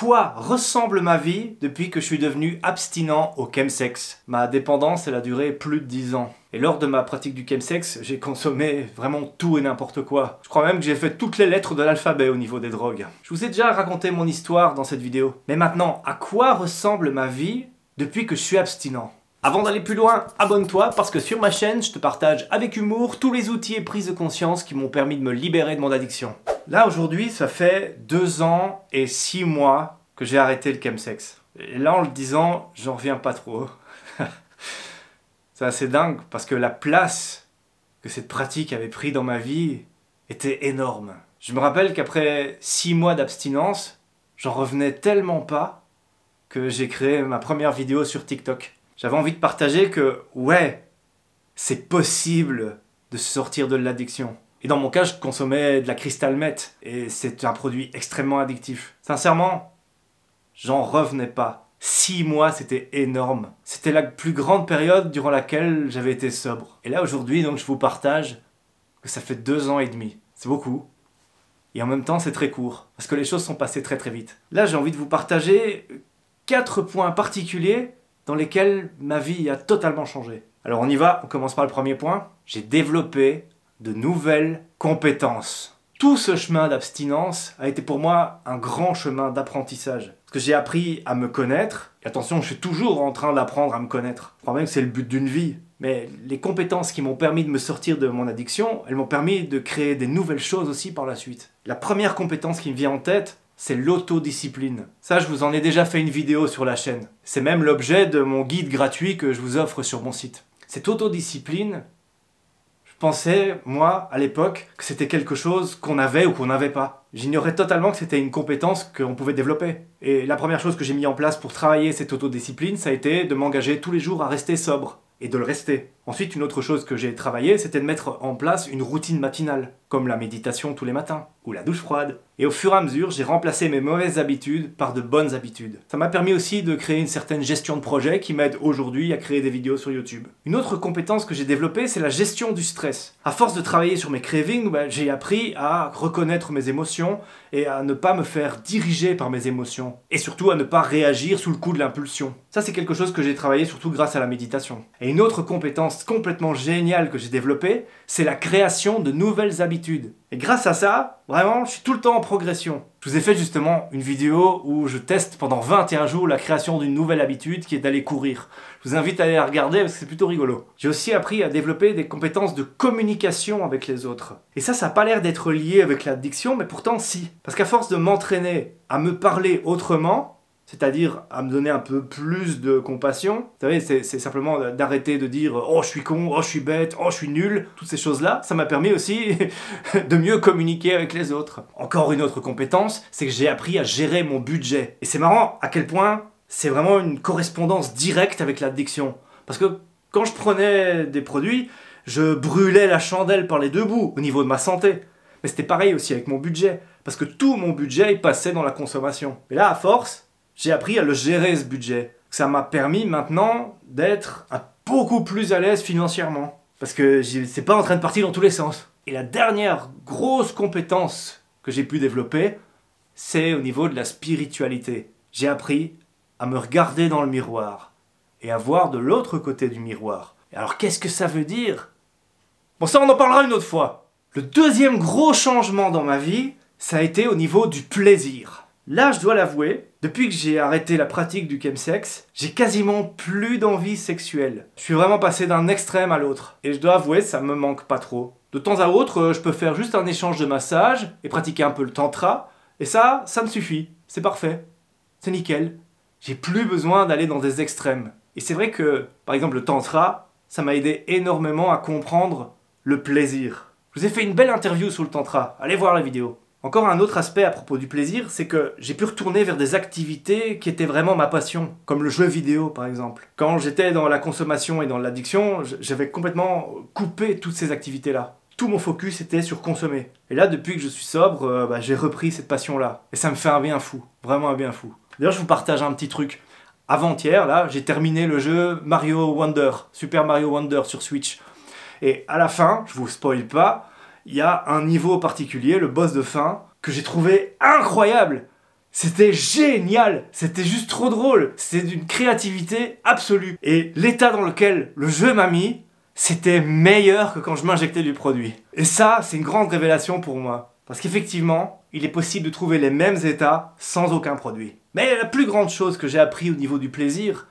quoi ressemble ma vie depuis que je suis devenu abstinent au chemsex? Ma dépendance, elle a duré plus de 10 ans. Et lors de ma pratique du chemsex, j'ai consommé vraiment tout et n'importe quoi. Je crois même que j'ai fait toutes les lettres de l'alphabet au niveau des drogues. Je vous ai déjà raconté mon histoire dans cette vidéo. Mais maintenant, à quoi ressemble ma vie depuis que je suis abstinent? Avant d'aller plus loin, abonne-toi parce que sur ma chaîne, je te partage avec humour tous les outils et prises de conscience qui m'ont permis de me libérer de mon addiction. Là, aujourd'hui, ça fait 2 ans et 6 mois que j'ai arrêté le chemsex. Et là, en le disant, j'en reviens pas trop. C'est assez dingue parce que la place que cette pratique avait pris dans ma vie était énorme. Je me rappelle qu'après 6 mois d'abstinence, j'en revenais tellement pas que j'ai créé ma première vidéo sur TikTok. J'avais envie de partager que, ouais, c'est possible de se sortir de l'addiction. Et dans mon cas, je consommais de la crystal meth, et c'est un produit extrêmement addictif. Sincèrement, j'en revenais pas. 6 mois, c'était énorme. C'était la plus grande période durant laquelle j'avais été sobre. Et là, aujourd'hui, donc, je vous partage que ça fait 2 ans et demi. C'est beaucoup. Et en même temps, c'est très court, parce que les choses sont passées très très vite. Là, j'ai envie de vous partager 4 points particuliers dans lesquels ma vie a totalement changé. Alors on y va, on commence par le premier point. J'ai développé de nouvelles compétences. Tout ce chemin d'abstinence a été pour moi un grand chemin d'apprentissage. Parce que j'ai appris à me connaître, et attention, je suis toujours en train d'apprendre à me connaître. Je crois même que c'est le but d'une vie. Mais les compétences qui m'ont permis de me sortir de mon addiction, elles m'ont permis de créer des nouvelles choses aussi par la suite. La première compétence qui me vient en tête, c'est l'autodiscipline. Ça, je vous en ai déjà fait une vidéo sur la chaîne. C'est même l'objet de mon guide gratuit que je vous offre sur mon site. Cette autodiscipline, je pensais, moi, à l'époque, que c'était quelque chose qu'on avait ou qu'on n'avait pas. J'ignorais totalement que c'était une compétence qu'on pouvait développer. Et la première chose que j'ai mis en place pour travailler cette autodiscipline, ça a été de m'engager tous les jours à rester sobre. Et de le rester. Ensuite, une autre chose que j'ai travaillé, c'était de mettre en place une routine matinale, comme la méditation tous les matins, ou la douche froide. Et au fur et à mesure, j'ai remplacé mes mauvaises habitudes par de bonnes habitudes. Ça m'a permis aussi de créer une certaine gestion de projet qui m'aide aujourd'hui à créer des vidéos sur YouTube. Une autre compétence que j'ai développée, c'est la gestion du stress. À force de travailler sur mes cravings, j'ai appris à reconnaître mes émotions et à ne pas me faire diriger par mes émotions. Et surtout à ne pas réagir sous le coup de l'impulsion. Ça, c'est quelque chose que j'ai travaillé surtout grâce à la méditation. Et une autre compétence complètement géniale que j'ai développée, c'est la création de nouvelles habitudes. Et grâce à ça, vraiment, je suis tout le temps en progression. Je vous ai fait justement une vidéo où je teste pendant 21 jours la création d'une nouvelle habitude qui est d'aller courir. Je vous invite à aller la regarder parce que c'est plutôt rigolo. J'ai aussi appris à développer des compétences de communication avec les autres. Et ça n'a pas l'air d'être lié avec l'addiction, mais pourtant si. Parce qu'à force de m'entraîner à me parler autrement, c'est-à-dire à me donner un peu plus de compassion. Vous savez, c'est simplement d'arrêter de dire « Oh, je suis con, oh, je suis bête, oh, je suis nul ». Toutes ces choses-là, ça m'a permis aussi de mieux communiquer avec les autres. Encore une autre compétence, c'est que j'ai appris à gérer mon budget. Et c'est marrant à quel point c'est vraiment une correspondance directe avec l'addiction. Parce que quand je prenais des produits, je brûlais la chandelle par les deux bouts au niveau de ma santé. Mais c'était pareil aussi avec mon budget. Parce que tout mon budget, il passait dans la consommation. Et là, à force, j'ai appris à le gérer, ce budget. Ça m'a permis maintenant d'être beaucoup plus à l'aise financièrement. Parce que c'est pas en train de partir dans tous les sens. Et la dernière grosse compétence que j'ai pu développer, c'est au niveau de la spiritualité. J'ai appris à me regarder dans le miroir et à voir de l'autre côté du miroir. Et alors qu'est-ce que ça veut dire? Bon, ça on en parlera une autre fois. Le deuxième gros changement dans ma vie, ça a été au niveau du plaisir. Là, je dois l'avouer, depuis que j'ai arrêté la pratique du chemsex, j'ai quasiment plus d'envie sexuelle. Je suis vraiment passé d'un extrême à l'autre. Et je dois avouer, ça me manque pas trop. De temps à autre, je peux faire juste un échange de massage et pratiquer un peu le tantra. Et ça me suffit. C'est parfait. C'est nickel. J'ai plus besoin d'aller dans des extrêmes. Et c'est vrai que, par exemple, le tantra, ça m'a aidé énormément à comprendre le plaisir. Je vous ai fait une belle interview sur le tantra. Allez voir la vidéo. Encore un autre aspect à propos du plaisir, c'est que j'ai pu retourner vers des activités qui étaient vraiment ma passion, comme le jeu vidéo par exemple. Quand j'étais dans la consommation et dans l'addiction, j'avais complètement coupé toutes ces activités-là. Tout mon focus était sur consommer. Et là, depuis que je suis sobre, j'ai repris cette passion-là. Et ça me fait un bien fou, vraiment un bien fou. D'ailleurs, je vous partage un petit truc. Avant-hier, là, j'ai terminé le jeu Mario Wonder, Super Mario Wonder sur Switch. Et à la fin, je vous spoil pas, il y a un niveau particulier, le boss de fin, que j'ai trouvé incroyable. C'était génial, c'était juste trop drôle, c'était d'une créativité absolue. Et l'état dans lequel le jeu m'a mis, c'était meilleur que quand je m'injectais du produit. Et ça, c'est une grande révélation pour moi. Parce qu'effectivement, il est possible de trouver les mêmes états sans aucun produit. Mais la plus grande chose que j'ai appris au niveau du plaisir,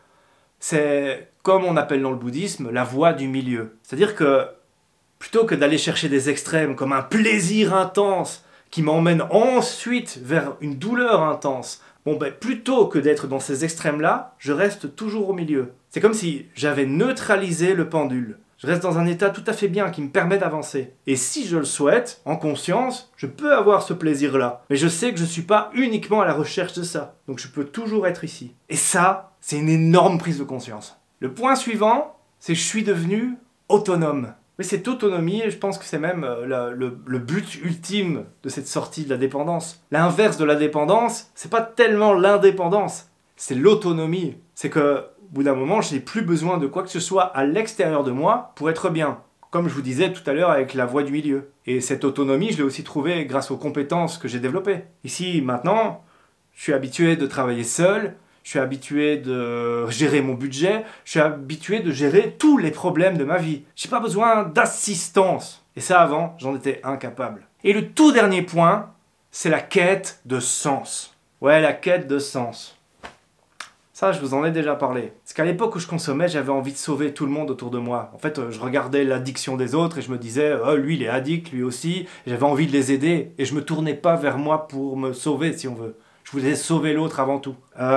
c'est, comme on appelle dans le bouddhisme, la voie du milieu. C'est-à-dire que, plutôt que d'aller chercher des extrêmes comme un plaisir intense qui m'emmène ensuite vers une douleur intense, plutôt que d'être dans ces extrêmes-là, je reste toujours au milieu. C'est comme si j'avais neutralisé le pendule. Je reste dans un état tout à fait bien qui me permet d'avancer. Et si je le souhaite, en conscience, je peux avoir ce plaisir-là. Mais je sais que je ne suis pas uniquement à la recherche de ça. Donc je peux toujours être ici. Et ça, c'est une énorme prise de conscience. Le point suivant, c'est que je suis devenu autonome. Mais cette autonomie, je pense que c'est même le but ultime de cette sortie de la dépendance. L'inverse de la dépendance, c'est pas tellement l'indépendance, c'est l'autonomie. C'est que, au bout d'un moment, je n'ai plus besoin de quoi que ce soit à l'extérieur de moi pour être bien. Comme je vous disais tout à l'heure avec la voie du milieu. Et cette autonomie, je l'ai aussi trouvée grâce aux compétences que j'ai développées. Ici, maintenant, je suis habitué de travailler seul, je suis habitué de gérer mon budget, je suis habitué de gérer tous les problèmes de ma vie. J'ai pas besoin d'assistance. Et ça, avant, j'en étais incapable. Et le tout dernier point, c'est la quête de sens. Ouais, la quête de sens. Ça, je vous en ai déjà parlé. Parce qu'à l'époque où je consommais, j'avais envie de sauver tout le monde autour de moi. En fait, je regardais l'addiction des autres et je me disais, oh, lui, il est addict, lui aussi. J'avais envie de les aider. Et je me tournais pas vers moi pour me sauver, si on veut. Je voulais sauver l'autre avant tout.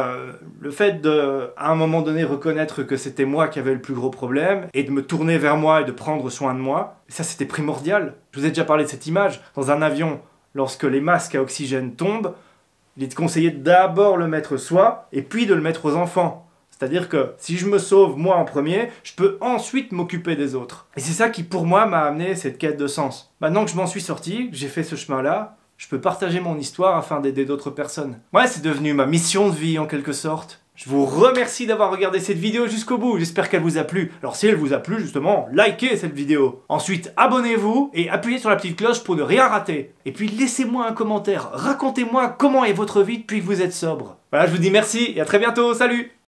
Le fait de, à un moment donné, reconnaître que c'était moi qui avais le plus gros problème et de me tourner vers moi et de prendre soin de moi, ça c'était primordial. Je vous ai déjà parlé de cette image. Dans un avion, lorsque les masques à oxygène tombent, il est conseillé d'abord le mettre soi et puis de le mettre aux enfants. C'est-à-dire que si je me sauve moi en premier, je peux ensuite m'occuper des autres. Et c'est ça qui pour moi m'a amené cette quête de sens. Maintenant que je m'en suis sorti, que j'ai fait ce chemin-là, je peux partager mon histoire afin d'aider d'autres personnes. Ouais, c'est devenu ma mission de vie en quelque sorte. Je vous remercie d'avoir regardé cette vidéo jusqu'au bout, j'espère qu'elle vous a plu. Alors si elle vous a plu, justement, likez cette vidéo. Ensuite, abonnez-vous et appuyez sur la petite cloche pour ne rien rater. Et puis laissez-moi un commentaire, racontez-moi comment est votre vie depuis que vous êtes sobre. Voilà, je vous dis merci et à très bientôt, salut!